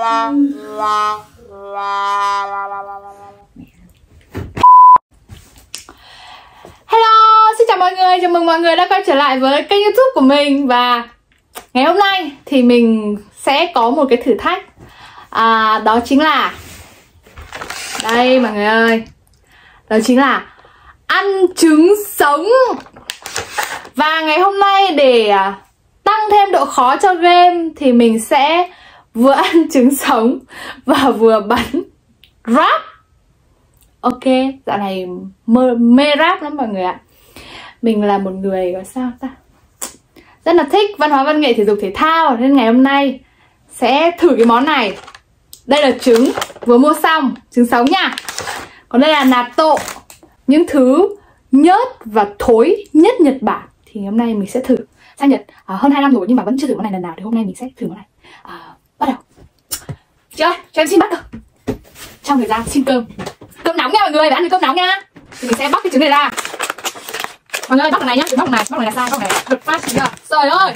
Hello, xin chào mọi người, chào mừng mọi người đã quay trở lại với kênh YouTube của mình. Và ngày hôm nay thì mình sẽ có một cái thử thách, đó chính là đây mọi người ơi, đó chính là ăn trứng sống. Và ngày hôm nay để tăng thêm độ khó cho game thì mình sẽ vừa ăn trứng sống và vừa bắn rap. Ok, dạo này mê rap lắm mọi người ạ. Mình là một người gọi sao ta, rất là thích văn hóa văn nghệ thể dục thể thao, nên ngày hôm nay sẽ thử cái món này. Đây là trứng vừa mua xong, trứng sống nha. Còn đây là natto, những thứ nhớt và thối nhất Nhật Bản. Thì hôm nay mình sẽ thử. Sang Nhật hơn 2 năm rồi nhưng mà vẫn chưa thử món này lần nào, thì hôm nay mình sẽ thử món này. Bắt đầu. Chơi, cho em xin bắt cơ. Trong thời gian xin cơm. Cơm nóng nha mọi người, phải ăn được cơm nóng nha. Thì mình sẽ bóc cái trứng này ra. Mọi người bóc cái này nhá, đừng bóc này là sai, bóc này thật phát chưa? Trời ơi.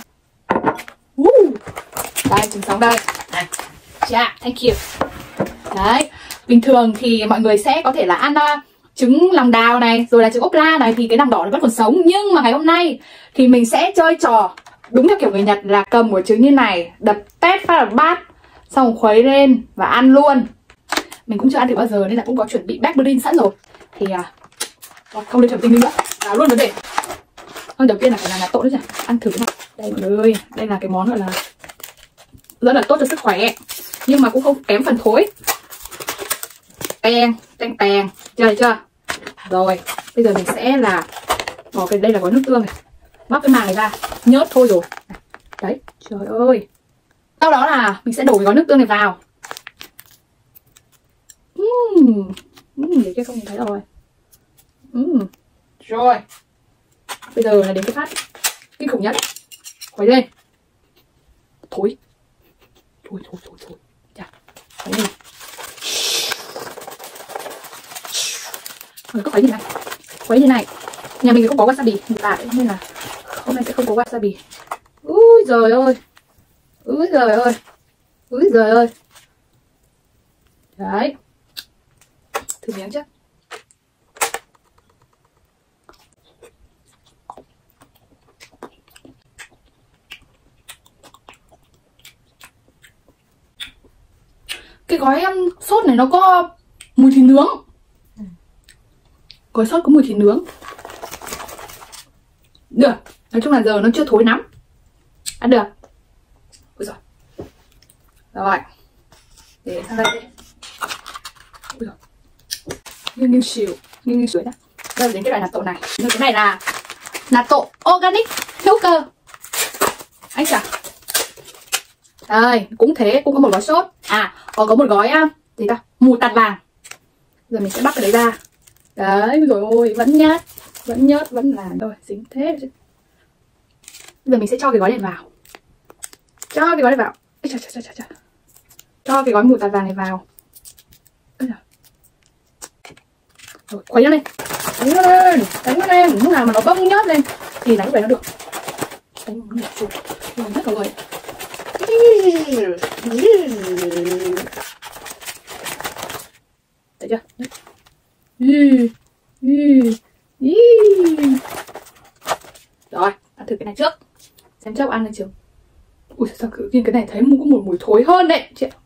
Đây, trứng sống đây. Này. Yeah, thank you. Đấy, bình thường thì mọi người sẽ có thể là ăn trứng lòng đào này, rồi là trứng ốp la này, thì cái lòng đỏ nó vẫn còn sống. Nhưng mà ngày hôm nay thì mình sẽ chơi trò đúng theo kiểu người Nhật, là cầm một trứng như này, đập tét phát vào bát, xong khuấy lên và ăn luôn. Mình cũng chưa ăn thử bao giờ nên là cũng có chuẩn bị backbrin sẵn rồi. Thì không nên chuẩn tinh nữa, vào luôn vấn đề. Đầu tiên là phải làm natto nữa nhỉ, ăn thử nào. Đây mọi người ơi, đây là cái món gọi là rất là tốt cho sức khỏe, nhưng mà cũng không kém phần thối. Teng, chơi chưa? Rồi, bây giờ mình sẽ là bỏ cái đây là gói nước tương này, bóc cái màng này ra, nhớt thôi rồi. Đấy, trời ơi. Sau đó là mình sẽ đổ cái gói nước tương này vào. Để kia không nhìn thấy rồi. Rồi. Bây giờ là đến cái phát kinh khủng nhất. Khuấy lên. Thối. Chà. Khuấy lên. Có khuấy như này. Khuấy như này. Nhà mình không có wasabi hiện tại nên là hôm nay sẽ không có wasabi. Úi giời ơi. Đấy. Thử miếng chứ. Cái gói sốt này nó có mùi thịt nướng. Gói sốt có mùi thịt nướng. Được. Nói chung là giờ nó chưa thối lắm. Ăn được. Ôi giời. Rồi. Để sang đây đi. Ôi giời. Nghiêng xíu đó. Bây giờ đến cái loại natto này. Cái này là natto organic hữu cơ. Anh chà. Đây, cũng thế, cũng có một gói sốt. Có một gói gì ta? Mù tạt vàng. Giờ mình sẽ bắt cái đấy ra. Đấy, rồi ôi, vẫn nhớt, vẫn là rồi, dính thế chứ. Bây giờ mình sẽ cho cái gói này vào. Ê, chà. Cho cái gói mù tạt vàng này vào. Rồi, khuấy nó lên. Đánh nó lên. Lúc nào mà nó bông nhớt lên thì đánh về nó được. Đánh nó lên. Rồi, rất là rồi. Thấy chưa? Rồi, ăn thử cái này trước. Xem chốc ăn lên chưa. Ui sao tự nhiên cái này thấy có một mùi thối hơn đấy chị ạ.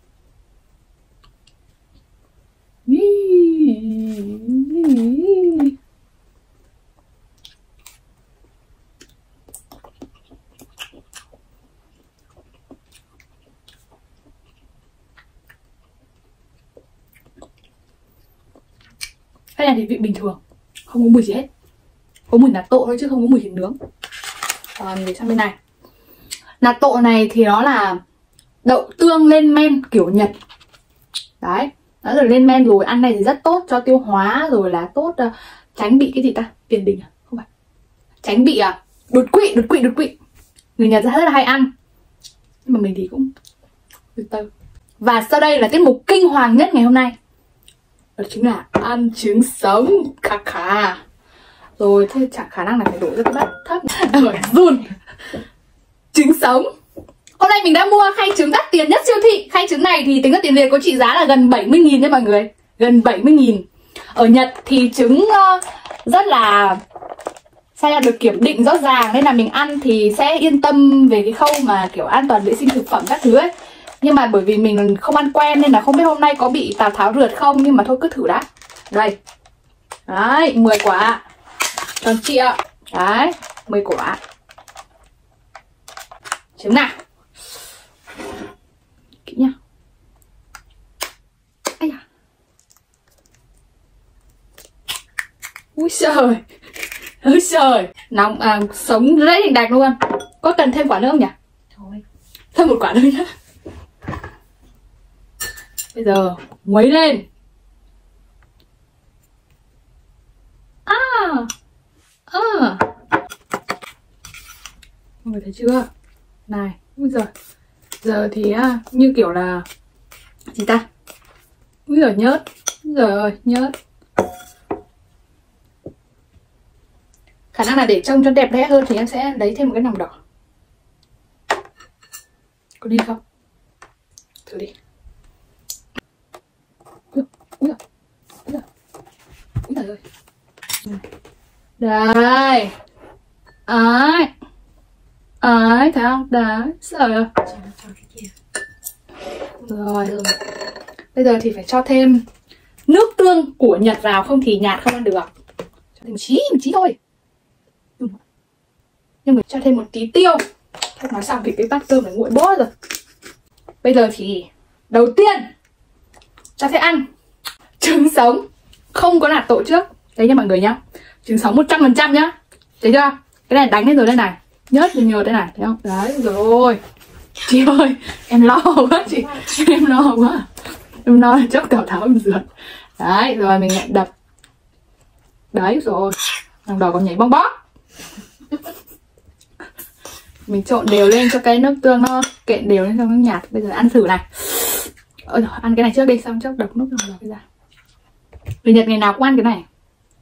Cái này thì vị bình thường, không có mùi gì hết. Có mùi natto thôi chứ không có mùi thịt nướng. Để sang bên này. Natto này thì nó là đậu tương lên men kiểu Nhật. Đấy, đã rồi lên men rồi, ăn này thì rất tốt cho tiêu hóa, rồi là tốt tránh bị cái gì ta? Tiền đình à? Không phải. Tránh bị đột quỵ. Người Nhật rất là hay ăn. Nhưng mà mình thì cũng từ từ. Và sau đây là tiết mục kinh hoàng nhất ngày hôm nay. Đó chính là ăn trứng sống. Khà. Rồi thế chẳng khả năng là phải đổ ra cái bát thấp. Rồi run. Trứng sống hôm nay mình đã mua khay trứng đắt tiền nhất siêu thị. Khay trứng này thì tính ra tiền Việt có trị giá là gần 70.000 nha mọi người. Gần 70.000. Ở Nhật thì trứng rất là sao là được kiểm định rõ ràng, nên là mình ăn thì sẽ yên tâm về cái khâu mà kiểu an toàn vệ sinh thực phẩm các thứ ấy. Nhưng mà bởi vì mình không ăn quen nên là không biết hôm nay có bị Tào Tháo rượt không, nhưng mà thôi cứ thử đã. Đây. Đấy, 10 quả. Tròn trịa. Đấy, 10 quả. Trứng nào. Kỹ nhá. Ây da. Úi trời. Úi trời. Nóng sống rất hình đạch luôn. Có cần thêm quả nữa không nhỉ? Thôi. Thêm một quả nữa nhá. Bây giờ nguấy lên. Mọi người thấy chưa? Này, úi giời. Giờ thì như kiểu là gì ta? Úi giời nhớt. Úi giời ơi, nhớt. Khả năng là để trông cho đẹp đẽ hơn thì em sẽ lấy thêm một cái lòng đỏ. Có đi không? Thử đi. Úi giời. Úi giời. Úi giời ơi. Đây. Đấy. Đấy, thấy không? Đấy, trời ơi. Rồi. Bây giờ thì phải cho thêm nước tương của Nhật vào, không thì nhạt không ăn được. Cho thêm một chí thôi. Nhưng mà cho thêm một tí tiêu. Thôi nói xong thì cái bát cơm này nguội bó rồi. Bây giờ thì đầu tiên ta sẽ ăn trứng sống không có nạp tổ trước. Đấy nha mọi người nhá. Trứng sống 100% nhá. Thấy chưa? Cái này đánh lên rồi đây này. Nhớt nhiều đây này, thấy không? Đấy, rồi. Chị ơi, em lo quá chị. Em lo quá. Em lo chắc Tào Tháo em rượt. Đấy, rồi mình lại đập. Đấy, rồi. Lòng đỏ còn nhảy bong bó. Mình trộn đều lên cho cái nước tương nó kẹn đều lên cho nó nhạt. Bây giờ ăn thử này. Ôi giời, ăn cái này trước đi, xong chắc đập nốt lòng đỏ ra. Người Nhật ngày nào cũng ăn cái này.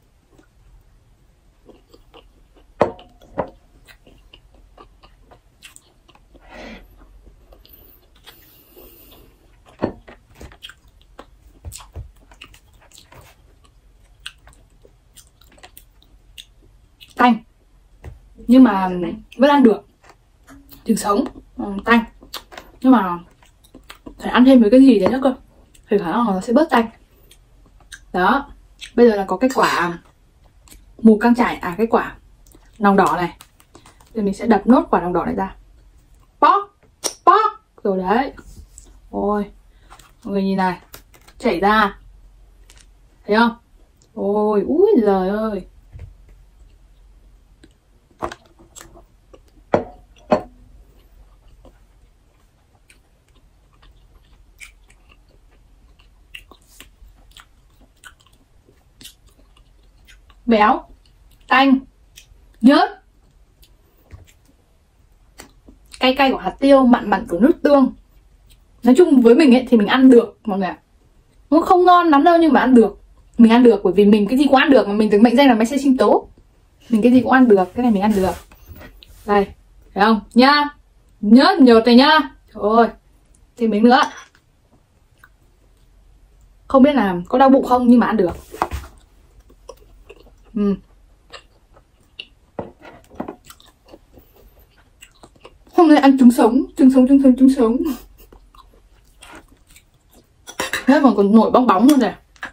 Tanh. Nhưng mà vẫn ăn được. Trứng sống tanh. Nhưng mà phải ăn thêm với cái gì đấy nữa cơ. Thì khả năng nó sẽ bớt tanh. Đó. Bây giờ là có cái quả mù căng chải. À, cái quả lòng đỏ này. Rồi mình sẽ đập nốt quả lòng đỏ này ra. Póc. Póc. Rồi đấy. Ôi. Mọi người nhìn này. Chảy ra. Thấy không? Ôi. Úi giời ơi. Béo, tanh, nhớt, cay cay của hạt tiêu, mặn mặn của nước tương. Nói chung với mình ấy thì mình ăn được mọi người ạ. Nó không ngon lắm đâu nhưng mà ăn được. Mình ăn được bởi vì mình cái gì cũng ăn được, mà mình từng mệnh danh là máy xay sinh tố. Mình cái gì cũng ăn được, cái này mình ăn được. Đây, thấy không? Nhá. Nhớt nhột này nhá. Trời ơi. Thêm miếng nữa. Không biết là có đau bụng không nhưng mà ăn được. Hôm nay ăn trứng sống. Thế mà còn nổi bong bóng luôn này.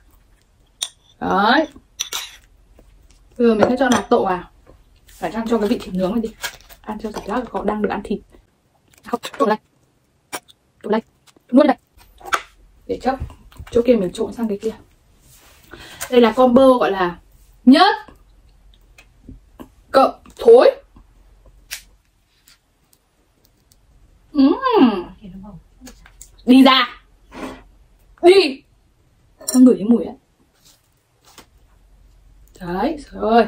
Đấy. Bây giờ mình sẽ cho nạc tộ vào. Phải cho cái vị thịt nướng này đi. Ăn cho cảm giác là có đang được ăn thịt. Không, trộn đây. Nuốt đây. Để chấp chỗ kia mình trộn sang cái kia. Đây là combo gọi là nhớt cộng thối. Đi ra. Đi. Nó ngửi cái mùi ấy. Đấy, trời ơi.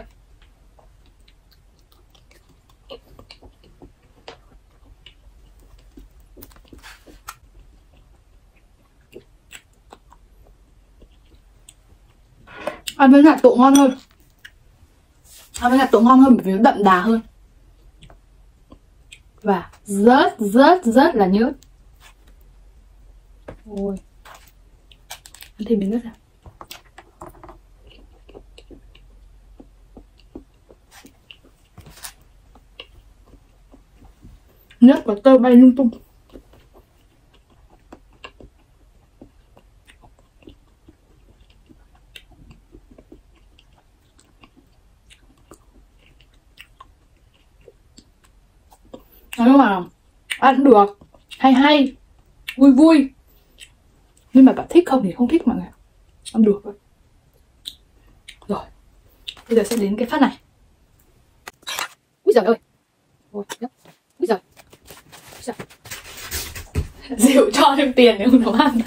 Ăn với hạt tộ ngon hơn. Ăn với hạt tộ ngon hơn bởi vì nó đậm đà hơn. và rất là nhớt. Ôi, ăn thêm miếng nữa ra. Nhớt và tơ bay lung tung. Nếu mà ăn được, hay, vui, nhưng mà bạn thích không thì không thích mọi người. Ăn được thôi. Rồi, bây giờ sẽ đến cái phát này. Úi giời ơi. Ôi, úi giời. Rượu cho thêm tiền để không nấu ăn.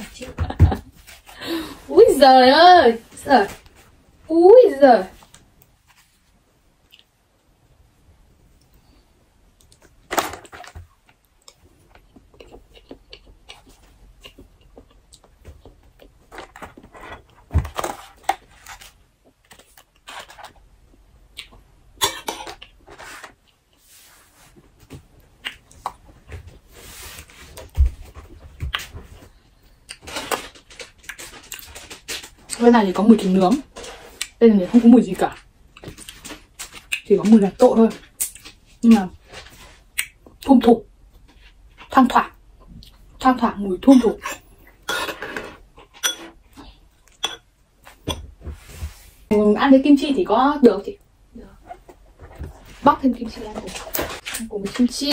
Úi giời ơi. Úi giời. Bên này thì có mùi thịt nướng. Bên này thì không có mùi gì cả, chỉ có mùi lạc tội thôi. Nhưng mà thum thủm, thoang thoảng mùi thum thủm. Ăn với kim chi thì có được chị. Bóc thêm kim chi ăn cùng với kim chi.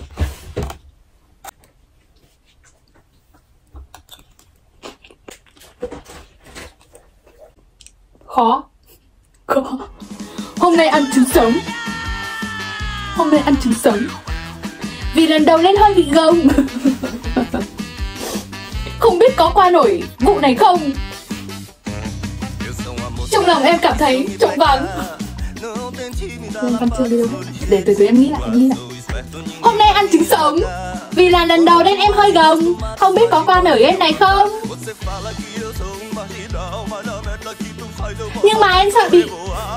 Khó. Hôm nay ăn trứng sống. Vì lần đầu lên hơi bị gồng. Không biết có qua nổi vụ này không. Trong lòng em cảm thấy trống vắng. Văn chưa đi đâu hết. Để từ từ em nghĩ lại. Hôm nay ăn trứng sống. Vì là lần đầu nên em hơi gồng. Không biết có qua nổi em này không. Nhưng mà em sợ bị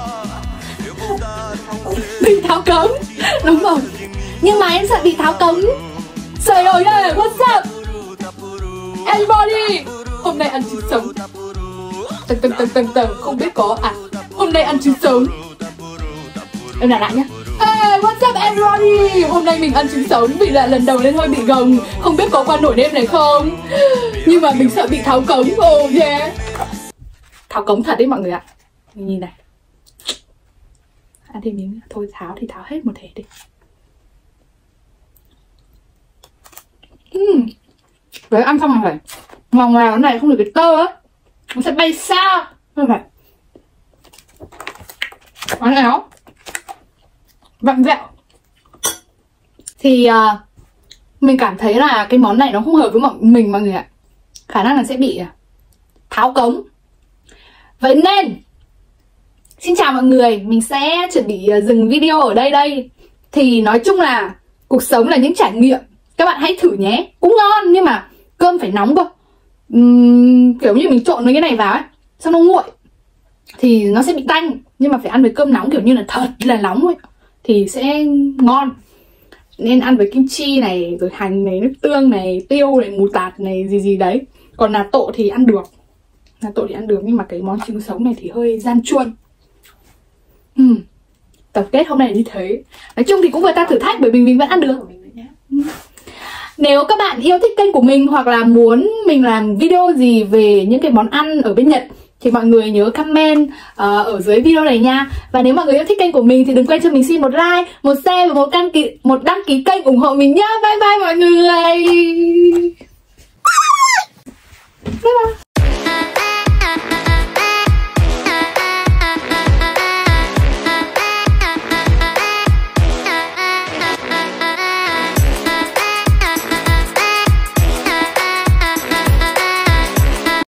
tháo cống. Đúng rồi. Nhưng mà em sợ bị tháo cống. Trời ơi, what's up everybody. Hôm nay ăn trứng sống. Tầng. Không biết có hôm nay ăn trứng sống. Em làm lại nhá. Hey, what's up everybody. Hôm nay mình ăn trứng sống vì là lần đầu lên hơi bị gồng. Không biết có qua nổi đêm này không. Nhưng mà mình sợ bị tháo cống. Oh yeah. Tháo cống thật đấy mọi người ạ. Mình nhìn này. Ăn thêm miếng. Thôi tháo thì tháo hết một thể đi. Đấy, ăn xong rồi phải ngòng vào cái này, không được cái tơ á, nó sẽ bay xa. Thôi phải ăn éo vặn vẹo. Thì mình cảm thấy là cái món này nó không hợp với mình mọi người ạ. Khả năng là sẽ bị tháo cống. Vậy nên xin chào mọi người, mình sẽ chuẩn bị dừng video ở đây. Thì nói chung là cuộc sống là những trải nghiệm. Các bạn hãy thử nhé. Cũng ngon nhưng mà cơm phải nóng cơ. Kiểu như mình trộn với cái này vào ấy, xong nó nguội thì nó sẽ bị tanh. Nhưng mà phải ăn với cơm nóng kiểu như là thật là nóng ấy thì sẽ ngon. Nên ăn với kim chi này, rồi hành này, nước tương này, tiêu này, mù tạt này, gì đấy. Còn natto thì ăn được. Nhưng mà cái món trứng sống này thì hơi gian truân. Tổng kết hôm nay là như thế. Nói chung thì cũng vừa ta thử thách bởi vì mình vẫn ăn được. Nếu các bạn yêu thích kênh của mình hoặc là muốn mình làm video gì về những cái món ăn ở bên Nhật thì mọi người nhớ comment ở dưới video này nha. Và nếu mọi người yêu thích kênh của mình thì đừng quên cho mình xin một like, một share và một đăng ký kênh ủng hộ mình nhé. Bye bye mọi người.